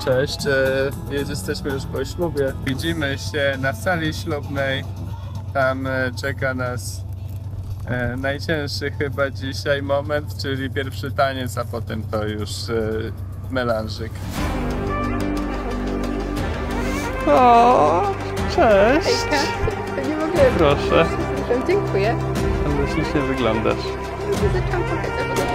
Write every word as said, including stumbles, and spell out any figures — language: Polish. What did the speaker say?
cześć. Jesteśmy już po ślubie. Widzimy się na sali ślubnej. Tam czeka nas najcięższy chyba dzisiaj moment, czyli pierwszy taniec, a potem to już melanżyk. O, cześć! Hejka, nie mogę. Proszę. Dziękuję. Ale ślicznie wyglądasz. Zaczęłam pokazać.